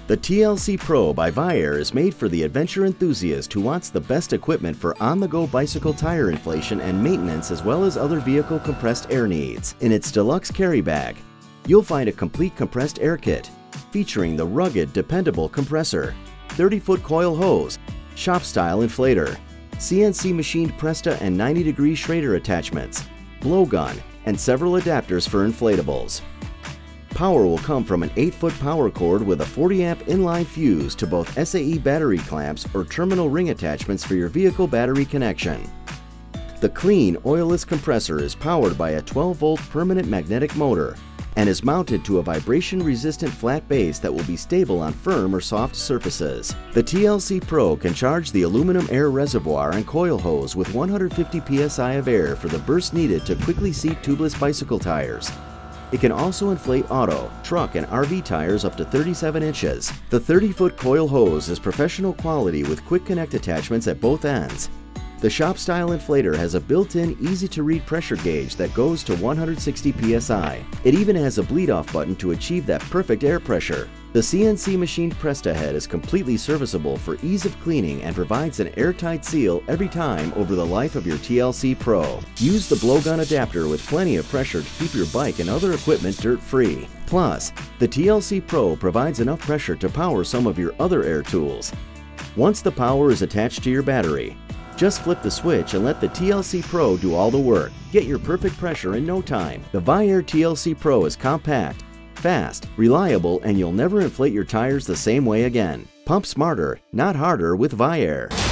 The TLC Pro by VIAIR is made for the adventure enthusiast who wants the best equipment for on-the-go bicycle tire inflation and maintenance, as well as other vehicle compressed air needs. In its deluxe carry bag, you'll find a complete compressed air kit featuring the rugged, dependable compressor, 30-foot coil hose, shop-style inflator, CNC machined Presta and 90-degree Schrader attachments, blowgun, and several adapters for inflatables. Power will come from an 8-foot power cord with a 40-amp inline fuse to both SAE battery clamps or terminal ring attachments for your vehicle battery connection. The clean, oilless compressor is powered by a 12-volt permanent magnetic motor and is mounted to a vibration-resistant flat base that will be stable on firm or soft surfaces. The TLC Pro can charge the aluminum air reservoir and coil hose with 150 psi of air for the burst needed to quickly seat tubeless bicycle tires. It can also inflate auto, truck, and RV tires up to 37 inches. The 30-foot coil hose is professional quality with quick connect attachments at both ends. The shop-style inflator has a built-in, easy-to-read pressure gauge that goes to 160 psi. It even has a bleed-off button to achieve that perfect air pressure. The CNC machined Presta head is completely serviceable for ease of cleaning and provides an airtight seal every time over the life of your TLC Pro. Use the blowgun adapter with plenty of pressure to keep your bike and other equipment dirt-free. Plus, the TLC Pro provides enough pressure to power some of your other air tools. Once the power is attached to your battery, just flip the switch and let the TLC Pro do all the work. Get your perfect pressure in no time. The VIAIR TLC Pro is compact, fast, reliable, and you'll never inflate your tires the same way again. Pump smarter, not harder with VIAIR.